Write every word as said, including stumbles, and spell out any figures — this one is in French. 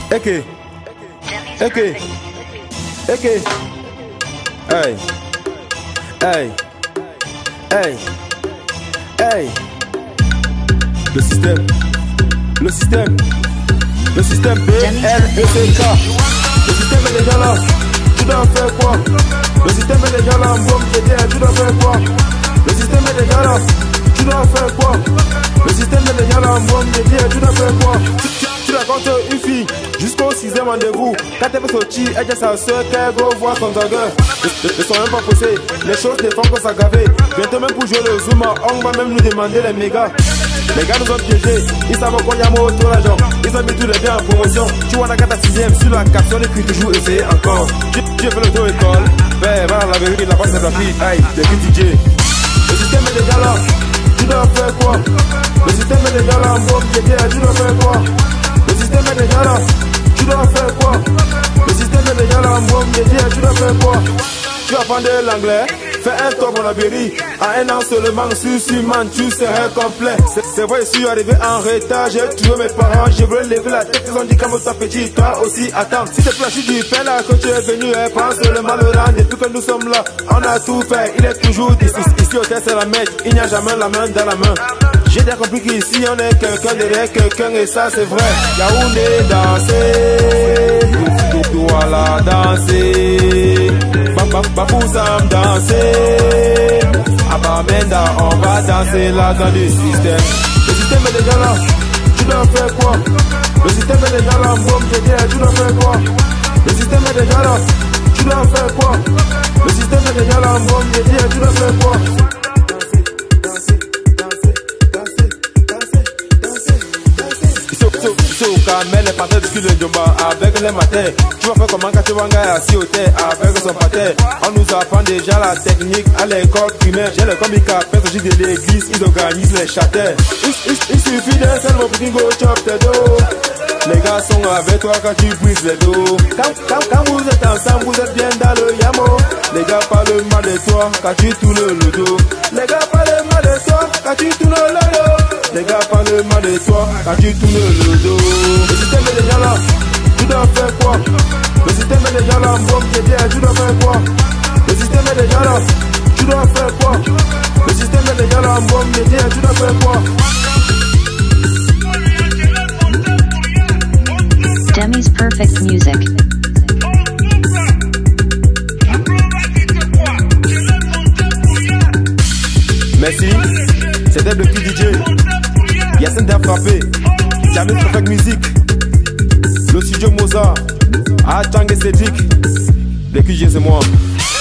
Eke, Eke, Eke, hey, hey, hey, hey. Le système, le système, le système B L E C K. Le système est déjà là, tu dois faire quoi? Le système est déjà là, bon, tu dois faire quoi? Le système est déjà là, tu dois faire quoi? Le système est déjà là, bon, tu dois faire quoi? Tu racontes une fille jusqu'au sixième rendez-vous. Quand elle veut sortir, elle dit à sa soeur qu'elle veut voir son dragueur. Ne sont même pas poussés, les choses ne font que s'aggraver. Bientôt même pour jouer le zoom, on va même nous demander les mégas. Les gars nous ont piégés, ils savent qu'on y a mot autour l'argent. Ils ont mis tous les biens en promotion. Tu vois la carte à sixième sur la capsule écrit toujours essayer encore. J'ai fait l'auto-école, ben voilà la vérité, la base c'est la fille, aïe, les petits D J. Le système est déjà là, tu dois faire quoi? Le système est déjà là, bon, tu dois faire quoi? Le système est déjà là, tu dois faire quoi? Le système est déjà là, bon, tu dois faire quoi? Tu apprends de l'anglais, fais un tour mon abéri. À un an seulement, sur Suman, tu serais complet. C'est vrai, je suis arrivé en retard, j'ai tué mes parents. Je voulais lever la tête, ils ont dit comme ça petit, toi aussi attends. Si c'est flashy du pain là que tu es venu, eh, prends seulement le rang. Depuis que nous sommes là, on a tout fait, il est toujours ici. Ici au test c'est la mec, il n'y a jamais la main dans la main. J'ai bien compris qu'ici on est quelqu'un derrière quelqu'un et ça c'est vrai. Yaoundé danser, Douala danser, Bafoussam danser, Abamenda on va danser là dans le système. Le système est déjà là, tu dois faire quoi? Le système est déjà là, bon je dis tu dois faire quoi? Le système est déjà là, tu dois faire quoi? Le système est déjà là, bon je dis tu dois faire quoi? Mais les patins du cul de Djomba avec les matins. Tu vas faire comment quand tu vas gagner assis au terre avec son patin. On nous apprend déjà la technique à l'école primaire. J'ai le comique à faire de l'église, ils organisent les châtains. Il, il, il suffit d'un seul mot pour qu'il go chop tes dos. Les gars sont avec toi quand tu brises les dos. Quand, quand, quand vous êtes ensemble, vous êtes bien dans le yamo. Les gars parlent mal de toi quand tu tournes le dos. Les gars parlent mal de toi quand tu tournes le dos. Les gars parlent mal de toi quand tu tournes le dos. Le système est déjà là, tu dois faire quoi? Le système est déjà là, bon, tu dois faire quoi? Le système est déjà là, tu dois faire quoi? Le système est déjà là, bon, tu dois faire quoi? Demi's Perfect Music. Merci, c'était le petit D J. Yacine t'a frappé. Demi's Perfect Music. Le studio Mozart. Atang et Cédric. Le Q G c'est moi.